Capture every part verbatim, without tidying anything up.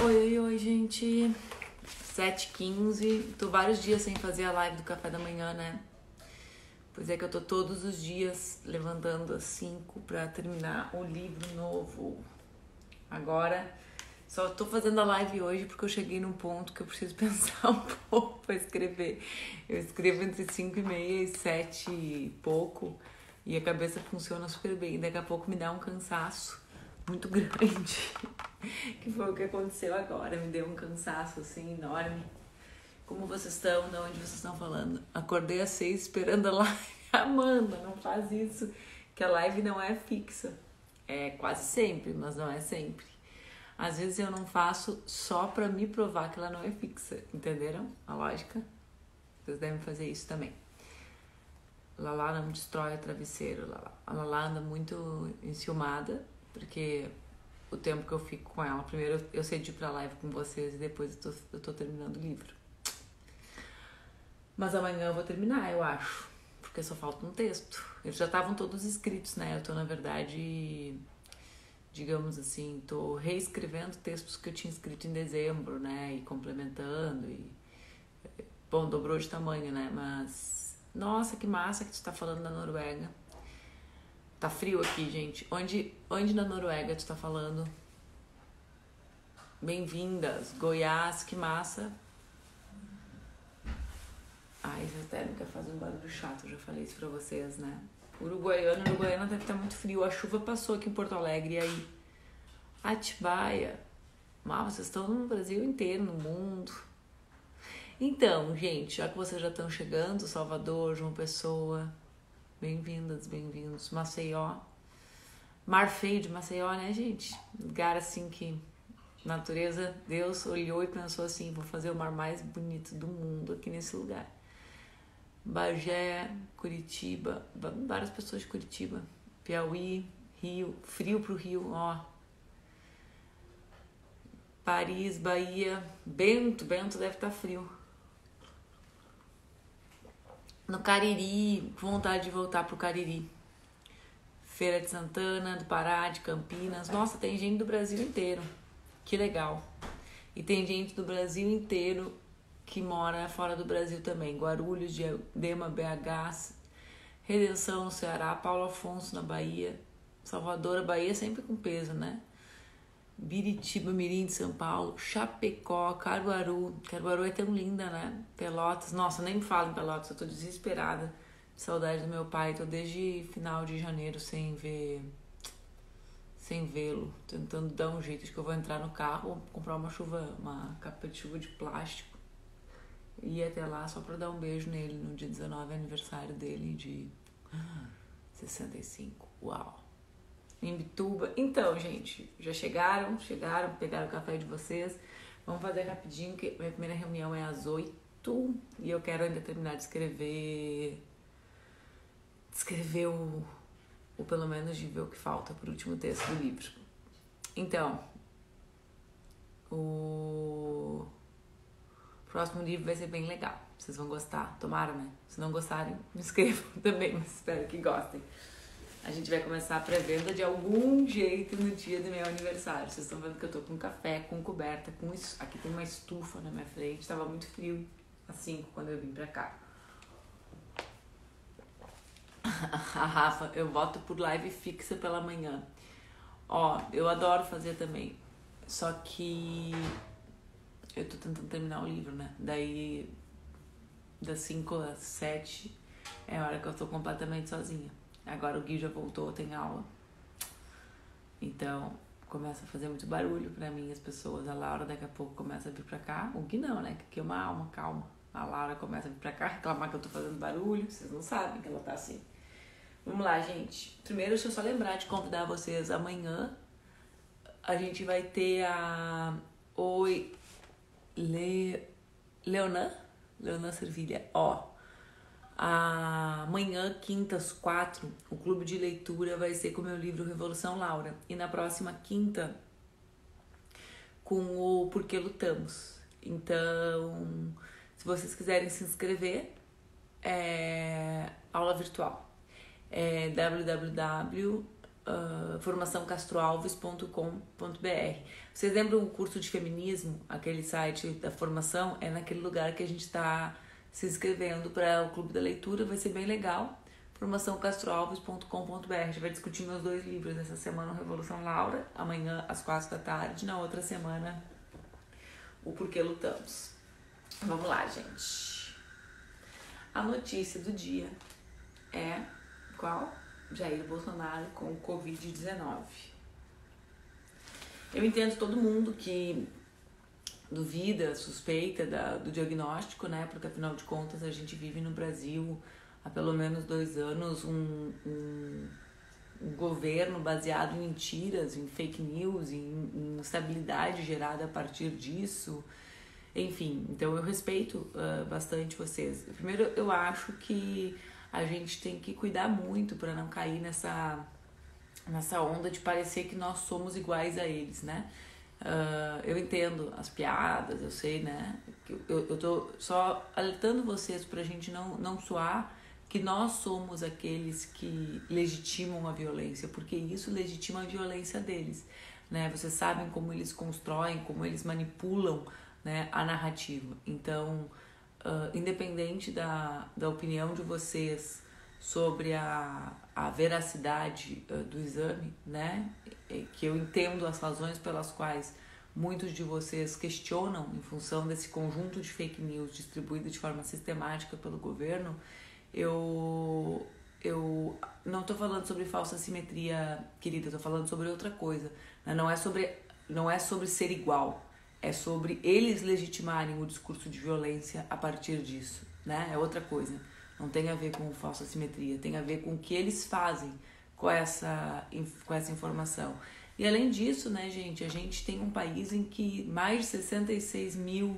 Oi, oi, oi, gente. sete e quinze. Tô vários dias sem fazer a live do café da manhã, né? Pois é que eu tô todos os dias levantando às cinco pra terminar o livro novo. Agora, só tô fazendo a live hoje porque eu cheguei num ponto que eu preciso pensar um pouco pra escrever. Eu escrevo entre cinco e meia e sete e pouco e a cabeça funciona super bem. Daqui a pouco me dá um cansaço muito grande, que foi o que aconteceu agora. Me deu um cansaço assim enorme. Como vocês estão? De onde vocês estão falando? Acordei às seis esperando a live. Amanda, não faz isso, que a live não é fixa. É quase sempre, mas não é sempre. Às vezes eu não faço só pra me provar que ela não é fixa. Entenderam a lógica? Vocês devem fazer isso também. Lala não destrói o travesseiro. Lala. A Lala anda muito enciumada, porque o tempo que eu fico com ela, primeiro eu, eu cedi pra live com vocês e depois eu tô, eu tô terminando o livro. Mas amanhã eu vou terminar, eu acho, porque só falta um texto. Eles já estavam todos escritos, né? Eu tô, na verdade, digamos assim, tô reescrevendo textos que eu tinha escrito em dezembro, né? E complementando e... Bom, dobrou de tamanho, né? Mas... Nossa, que massa que tu tá falando da Noruega. Tá frio aqui, gente. Onde, onde na Noruega tu tá falando? Bem-vindas. Goiás, que massa. Ai, essa térmica faz um barulho chato, eu já falei isso pra vocês, né? Uruguaiana, Uruguaiana deve estar muito frio. A chuva passou aqui em Porto Alegre, e aí? Atibaia. Mas vocês estão no Brasil inteiro, no mundo. Então, gente, já que vocês já estão chegando, Salvador, João Pessoa, bem-vindas, bem-vindos. Maceió. Mar feio de Maceió, né, gente? Lugar assim que natureza, Deus olhou e pensou assim, vou fazer o mar mais bonito do mundo aqui nesse lugar. Bagé, Curitiba, várias pessoas de Curitiba, Piauí, Rio, frio pro Rio, ó. Paris, Bahia, Bento, Bento deve estar frio. No Cariri, vontade de voltar pro Cariri. Feira de Santana, do Pará, de Campinas. Nossa, tem gente do Brasil inteiro. Que legal. E tem gente do Brasil inteiro que mora fora do Brasil também. Guarulhos, Diadema, B H, Redenção no Ceará, Paulo Afonso na Bahia, Salvador, a Bahia sempre com peso, né? Biritiba, Mirim de São Paulo, Chapecó, Caruaru. Caruaru é tão linda, né? Pelotas. Nossa, nem me fala em Pelotas, eu tô desesperada. Saudade do meu pai, tô desde final de janeiro sem ver... sem vê-lo, tentando dar um jeito. Acho que eu vou entrar no carro, comprar uma chuva, uma capa de chuva de plástico e ir até lá só pra dar um beijo nele no dia dezenove, aniversário dele de sessenta e cinco. Uau! Em Bituba. Então, gente, já chegaram, chegaram, pegaram o café de vocês. Vamos fazer rapidinho, que minha primeira reunião é às oito e eu quero ainda terminar de escrever, de escrever o ou pelo menos de ver o que falta pro último texto do livro. Então, o próximo livro vai ser bem legal. Vocês vão gostar, tomara, né? Se não gostarem, me inscrevam também, mas espero que gostem. A gente vai começar a pré-venda de algum jeito no dia do meu aniversário. Vocês estão vendo que eu tô com café, com coberta, com isso. Aqui tem uma estufa na minha frente, tava muito frio às cinco quando eu vim pra cá. A Rafa, eu voto por live fixa pela manhã. Ó, eu adoro fazer também. Só que eu tô tentando terminar o livro, né? Daí, das cinco às sete é a hora que eu tô completamente sozinha. Agora o Gui já voltou, tem aula. Então, começa a fazer muito barulho pra mim, as pessoas. A Laura daqui a pouco começa a vir pra cá. O Gui não, né? Que aqui é uma alma, calma. A Laura começa a vir pra cá, reclamar que eu tô fazendo barulho. Vocês não sabem que ela tá assim. Vamos lá, gente. Primeiro, deixa eu só lembrar de convidar vocês. Amanhã a gente vai ter a... Oi... Le... Leonan? Leonan Servilha. Ó, amanhã, quinta, às quatro, o clube de leitura vai ser com o meu livro Revolução Laura. E na próxima quinta, com o Porque Lutamos. Então, se vocês quiserem se inscrever, é aula virtual. É w w w uh, formação castro alves ponto com ponto b r. Vocês lembram o curso de feminismo? Aquele site da formação? É naquele lugar que a gente está se inscrevendo para o Clube da Leitura, vai ser bem legal. formação castro alves ponto com ponto b r. A gente vai discutir meus dois livros essa semana, o Revolução Laura, amanhã às quatro da tarde, na outra semana o Porquê Lutamos. Vamos lá, gente. A notícia do dia é qual? Jair Bolsonaro com covid dezenove. Eu entendo todo mundo que duvida, suspeita da, do diagnóstico, né? Porque afinal de contas a gente vive no Brasil há pelo menos dois anos um, um, um governo baseado em mentiras, em fake news, em, em instabilidade gerada a partir disso. Enfim, então eu respeito uh, bastante vocês. Primeiro, eu acho que a gente tem que cuidar muito para não cair nessa, nessa onda de parecer que nós somos iguais a eles, né? Uh, eu entendo as piadas, eu sei, né? Eu, eu tô só alertando vocês pra gente não, não soar que nós somos aqueles que legitimam a violência, porque isso legitima a violência deles, né? Vocês sabem como eles constroem, como eles manipulam, né, a narrativa. Então, uh, independente da, da opinião de vocês sobre a, a veracidade uh, do exame, né, que eu entendo as razões pelas quais muitos de vocês questionam em função desse conjunto de fake news distribuído de forma sistemática pelo governo, eu, eu não estou falando sobre falsa simetria, querida, estou falando sobre outra coisa, né? Não é sobre, não é sobre ser igual, é sobre eles legitimarem o discurso de violência a partir disso, né? É outra coisa. Não tem a ver com falsa simetria, tem a ver com o que eles fazem com essa, com essa informação. E além disso, né, gente, a gente tem um país em que mais de sessenta e seis mil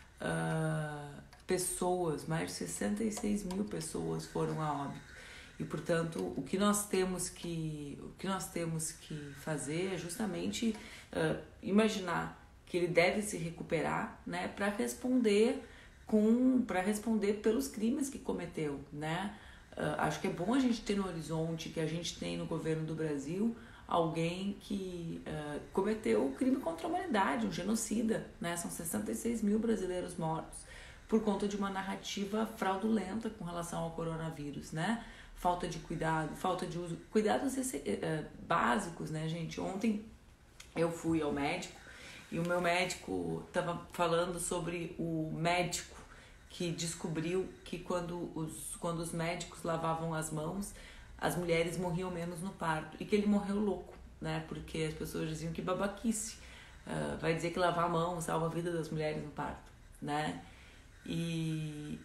uh, pessoas, mais de sessenta e seis mil pessoas foram a óbito. E, portanto, o que nós temos que, o que nós temos que fazer é justamente uh, imaginar que ele deve se recuperar, né, para responder com, para responder pelos crimes que cometeu, né? Uh, acho que é bom a gente ter no horizonte que a gente tem no governo do Brasil alguém que uh, cometeu crime contra a humanidade, um genocida, né? São sessenta e seis mil brasileiros mortos por conta de uma narrativa fraudulenta com relação ao coronavírus, né? Falta de cuidado, falta de uso, cuidados esse, uh, básicos, né, gente? Ontem eu fui ao médico e o meu médico estava falando sobre o médico que descobriu que quando os, quando os médicos lavavam as mãos, as mulheres morriam menos no parto. E que ele morreu louco, né? Porque as pessoas diziam que babaquice. Uh, vai dizer que lavar a mão salva a vida das mulheres no parto, né? E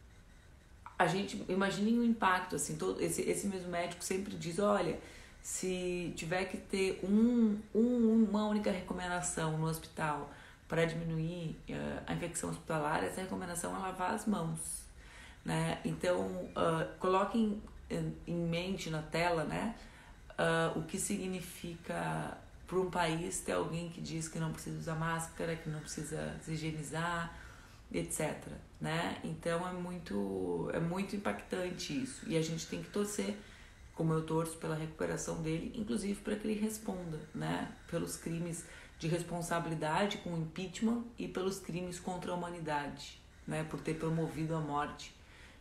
a gente, imaginem o impacto, assim, todo, esse, esse mesmo médico sempre diz, olha, se tiver que ter um, um, uma única recomendação no hospital para diminuir uh, a infecção hospitalar, essa recomendação é lavar as mãos, né? Então, uh, coloquem em, em mente na tela, né, uh, o que significa para um país ter alguém que diz que não precisa usar máscara, que não precisa se higienizar, etcétera, né? Então é muito, é muito impactante isso e a gente tem que torcer, como eu torço, pela recuperação dele, inclusive para que ele responda, né, pelos crimes de responsabilidade com impeachment e pelos crimes contra a humanidade, né, por ter promovido a morte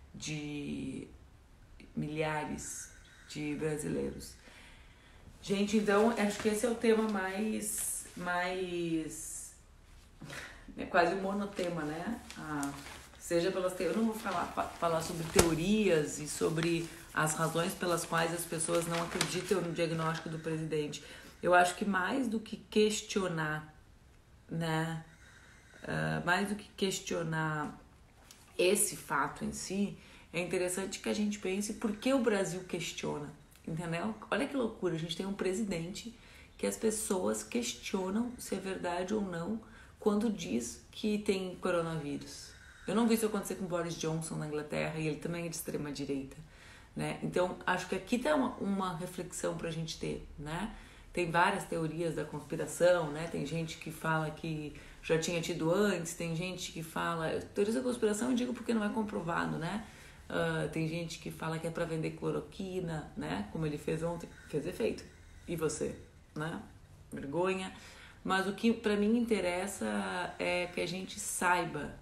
de milhares de brasileiros. Gente, então acho que esse é o tema mais, mais é quase um monotema, né? Ah, seja pelas te... eu não vou falar, falar sobre teorias e sobre as razões pelas quais as pessoas não acreditam no diagnóstico do presidente. Eu acho que mais do que questionar, né? Uh, mais do que questionar esse fato em si, é interessante que a gente pense por que o Brasil questiona, entendeu? Olha que loucura, a gente tem um presidente que as pessoas questionam se é verdade ou não quando diz que tem coronavírus. Eu não vi isso acontecer com Boris Johnson na Inglaterra e ele também é de extrema direita, né? Então, acho que aqui tá uma, uma reflexão pra gente ter, né? Tem várias teorias da conspiração, né? Tem gente que fala que já tinha tido antes, tem gente que fala... Teorias da conspiração eu digo porque não é comprovado, né? Uh, tem gente que fala que é pra vender cloroquina, né? Como ele fez ontem, fez efeito. E você, né? Vergonha. Mas o que pra mim interessa é que a gente saiba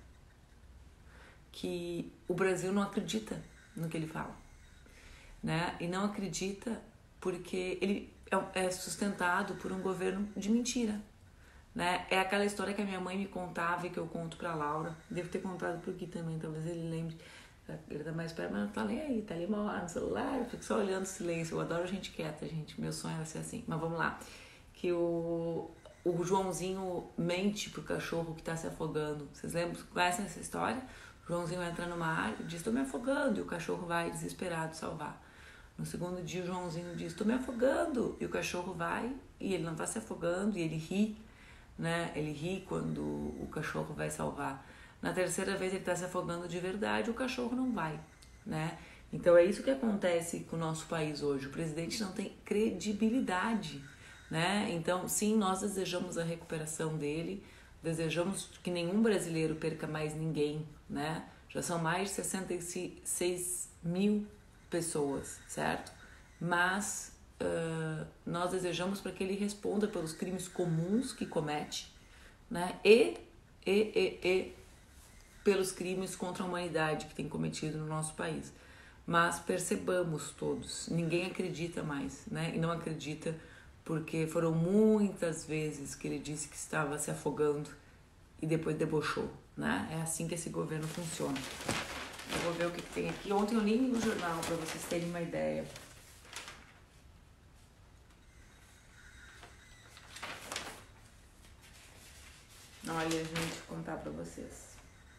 que o Brasil não acredita no que ele fala, né? E não acredita porque ele é sustentado por um governo de mentira, né? É aquela história que a minha mãe me contava e que eu conto pra Laura. Devo ter contado pro Gui também, talvez ele lembre. Ele tá mais perto, mas não tá nem aí, tá ali uma hora no celular, eu fico só olhando o silêncio. Eu adoro gente quieta, gente. Meu sonho era ser assim. Mas vamos lá. Que o, o Joãozinho mente pro cachorro que tá se afogando. Vocês lembram? Conhecem essa história? O Joãozinho entra numa área e diz, tô me afogando. E o cachorro vai desesperado salvar. No segundo dia o Joãozinho diz, tô me afogando. E o cachorro vai e ele não tá se afogando e ele ri, né? Ele ri quando o cachorro vai salvar. Na terceira vez ele está se afogando de verdade, o cachorro não vai, né? Então é isso que acontece com o nosso país hoje. O presidente não tem credibilidade, né? Então, sim, nós desejamos a recuperação dele, desejamos que nenhum brasileiro perca mais ninguém, né? Já são mais de sessenta e seis mil pessoas, certo? Mas uh, nós desejamos para que ele responda pelos crimes comuns que comete, né? E, e, e, e pelos crimes contra a humanidade que tem cometido no nosso país. Mas percebamos todos, ninguém acredita mais, né? E não acredita porque foram muitas vezes que ele disse que estava se afogando e depois debochou, né? É assim que esse governo funciona. Eu vou ver o que tem aqui. Ontem eu li no jornal para vocês terem uma ideia. Olha, gente, vou contar para vocês.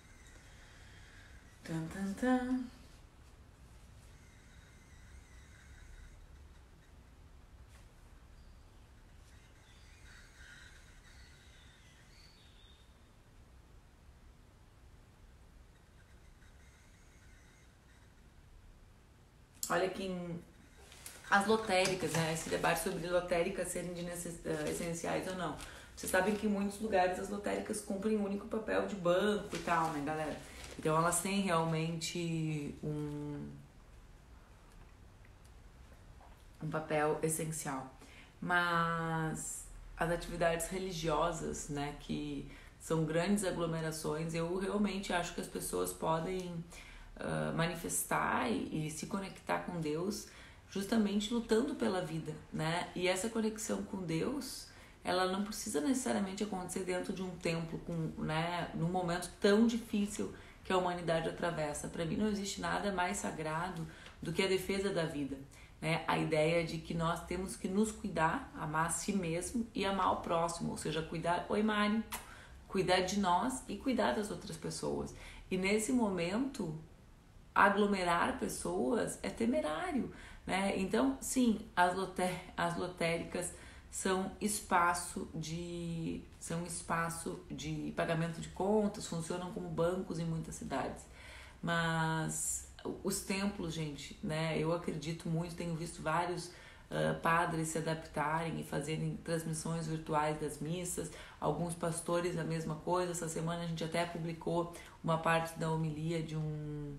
Tan, tan, tan. Olha aqui em as lotéricas, né? Esse debate sobre lotéricas serem de necess... essenciais ou não. Vocês sabem que em muitos lugares as lotéricas cumprem o único papel de banco e tal, né, galera? Então elas têm realmente um, um papel essencial. Mas as atividades religiosas, né, que são grandes aglomerações, eu realmente acho que as pessoas podem uh, manifestar e, e se conectar com Deus justamente lutando pela vida, né? E essa conexão com Deus, ela não precisa necessariamente acontecer dentro de um templo, com, né, num momento tão difícil que a humanidade atravessa. Para mim não existe nada mais sagrado do que a defesa da vida, né? A ideia de que nós temos que nos cuidar, amar a si mesmo e amar o próximo, ou seja, cuidar, oi Mari, cuidar de nós e cuidar das outras pessoas. E nesse momento, aglomerar pessoas é temerário, né? Então, sim, as, loté as lotéricas são espaço de são espaço de pagamento de contas, funcionam como bancos em muitas cidades. Mas os templos, gente, né? Eu acredito muito, tenho visto vários uh, padres se adaptarem e fazerem transmissões virtuais das missas, alguns pastores a mesma coisa. Essa semana a gente até publicou uma parte da homilia de um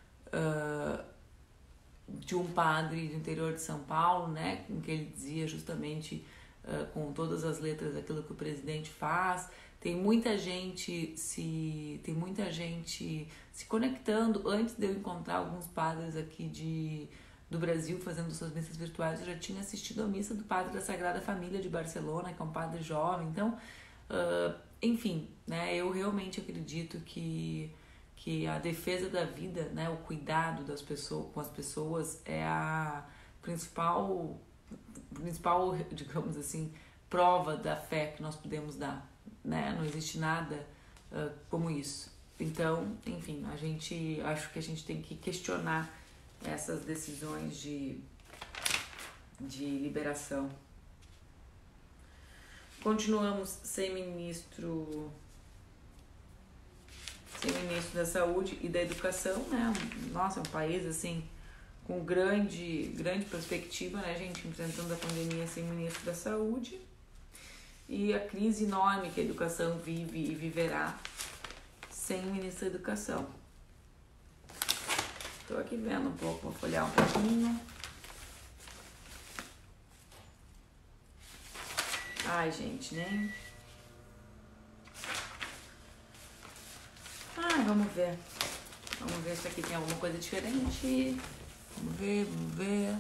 uh, de um padre do interior de São Paulo, né, em que ele dizia justamente uh, com todas as letras aquilo que o presidente faz. Tem muita gente se tem muita gente se conectando. Antes de eu encontrar alguns padres aqui de do Brasil fazendo suas missas virtuais, eu já tinha assistido a missa do padre da Sagrada Família de Barcelona, que é um padre jovem. Então, uh, enfim, né, eu realmente acredito que que a defesa da vida, né, o cuidado das pessoas, com as pessoas é a principal, principal, digamos assim, prova da fé que nós podemos dar, né? Não existe nada uh, como isso. Então, enfim, a gente, acho que a gente tem que questionar essas decisões de, de liberação. Continuamos sem ministro... sem ministro da Saúde e da Educação, né? Nossa, é um país, assim, com grande, grande perspectiva, né, gente? Enfrentando a pandemia sem ministro da Saúde. E a crise enorme que a educação vive e viverá sem ministro da Educação. Estou aqui vendo um pouco, vou folhear um pouquinho. Ai, gente, né? Ai, vamos ver. Vamos ver se aqui tem alguma coisa diferente. Vamos ver, vamos ver.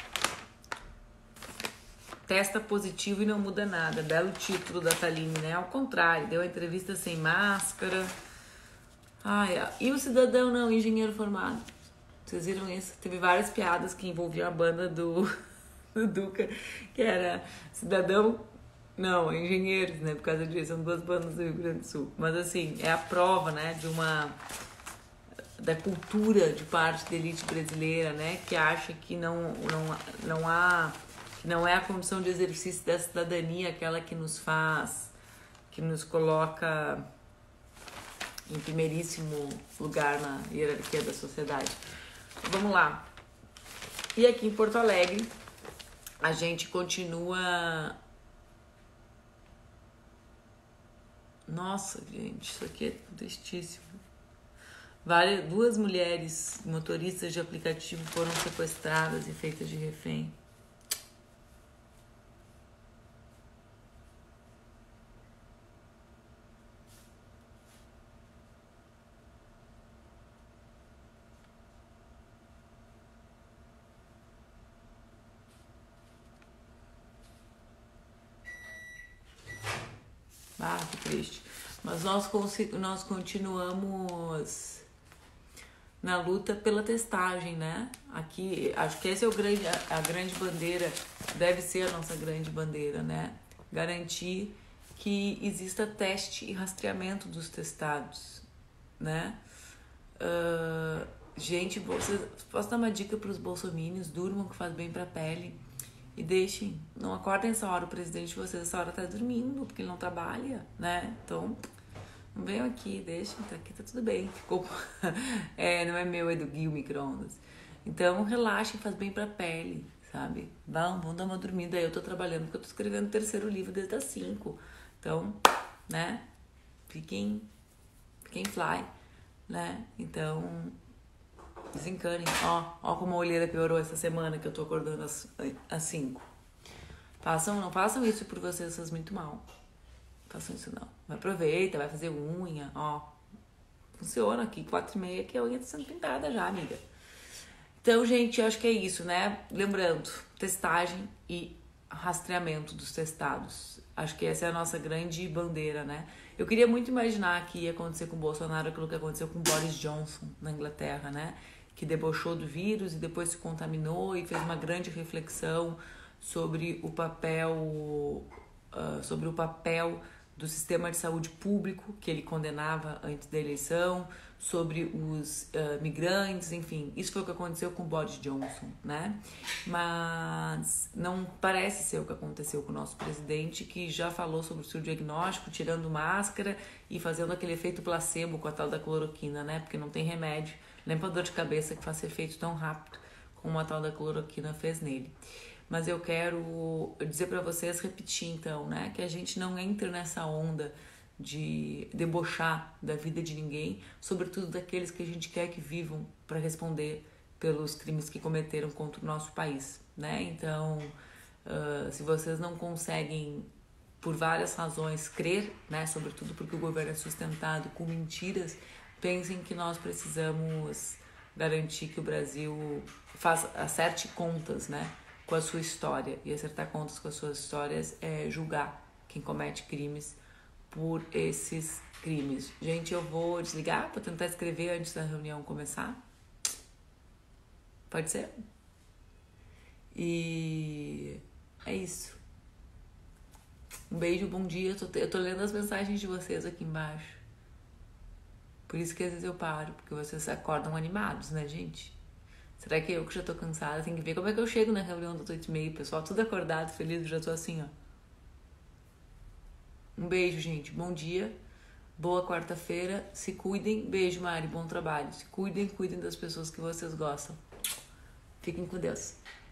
Testa positivo e não muda nada. Belo título da Thaline, né? Ao contrário, deu a entrevista sem máscara. Ai, e o cidadão não, engenheiro formado. Vocês viram isso? Teve várias piadas que envolviam a banda do, do Duca, que era cidadão, não, engenheiros, né? Por causa disso, são duas bandas do Rio Grande do Sul. Mas assim, é a prova, né, de uma... da cultura de parte da elite brasileira, né? Que acha que não, não, não há... não é a condição de exercício da cidadania aquela que nos faz, que nos coloca em primeiríssimo lugar na hierarquia da sociedade. Vamos lá. E aqui em Porto Alegre, a gente continua... Nossa, gente, isso aqui é tristíssimo. Várias, duas mulheres motoristas de aplicativo foram sequestradas e feitas de refém. Ah, que triste. Mas nós, nós continuamos na luta pela testagem, né? Aqui, acho que essa é o grande, a grande bandeira, deve ser a nossa grande bandeira, né? Garantir que exista teste e rastreamento dos testados, né? Uh, gente, vocês, posso dar uma dica para os bolsominions? Durmam, que faz bem para a pele. E deixem, não acordem essa hora, o presidente de vocês essa hora tá dormindo, porque ele não trabalha, né? Então, não venham aqui, deixem, tá aqui, tá tudo bem. Ficou... é, não é meu, é do Gui o micro-ondas. Então, relaxem, faz bem pra pele, sabe? Vão, vão dar uma dormida. Aí eu tô trabalhando, porque eu tô escrevendo o terceiro livro desde as cinco. Então, né? Fiquem, fiquem fly, né? Então... desencanem. Ó, ó como a olheira piorou essa semana que eu tô acordando às, às cinco. Façam, não façam isso por vocês, faz muito mal. Façam isso não. Aproveita, vai fazer unha, ó. Funciona aqui, quatro e meia que a unha tá sendo pintada já, amiga. Então, gente, eu acho que é isso, né? Lembrando, testagem e rastreamento dos testados. Acho que essa é a nossa grande bandeira, né? Eu queria muito imaginar que ia acontecer com o Bolsonaro aquilo que aconteceu com Boris Johnson na Inglaterra, né? Que debochou do vírus e depois se contaminou e fez uma grande reflexão sobre o papel, uh, sobre o papel do sistema de saúde público que ele condenava antes da eleição, sobre os uh, migrantes, enfim, isso foi o que aconteceu com o Boris Johnson, né? Mas não parece ser o que aconteceu com o nosso presidente, que já falou sobre o seu diagnóstico, tirando máscara e fazendo aquele efeito placebo com a tal da cloroquina, né? Porque não tem remédio, nem pra dor de cabeça que faça efeito tão rápido como a tal da cloroquina fez nele. Mas eu quero dizer para vocês, repetir então, né? Que a gente não entre nessa onda de debochar da vida de ninguém, sobretudo daqueles que a gente quer que vivam para responder pelos crimes que cometeram contra o nosso país, né? Então, uh, se vocês não conseguem, por várias razões, crer, né? Sobretudo porque o governo é sustentado com mentiras, pensem que nós precisamos garantir que o Brasil faça, acerte contas, né? Com a sua história. E acertar contas com as suas histórias é julgar quem comete crimes por esses crimes. Gente, eu vou desligar para tentar escrever antes da reunião começar. Pode ser? E é isso. Um beijo, bom dia. Eu tô, eu tô lendo as mensagens de vocês aqui embaixo. Por isso que às vezes eu paro, porque vocês acordam animados, né, gente? Será que eu que já tô cansada? Tem que ver como é que eu chego na reunião das oito e meia. O pessoal tudo acordado, feliz, eu já tô assim, ó. Um beijo, gente. Bom dia. Boa quarta-feira. Se cuidem. Beijo, Mari. Bom trabalho. Se cuidem, cuidem das pessoas que vocês gostam. Fiquem com Deus.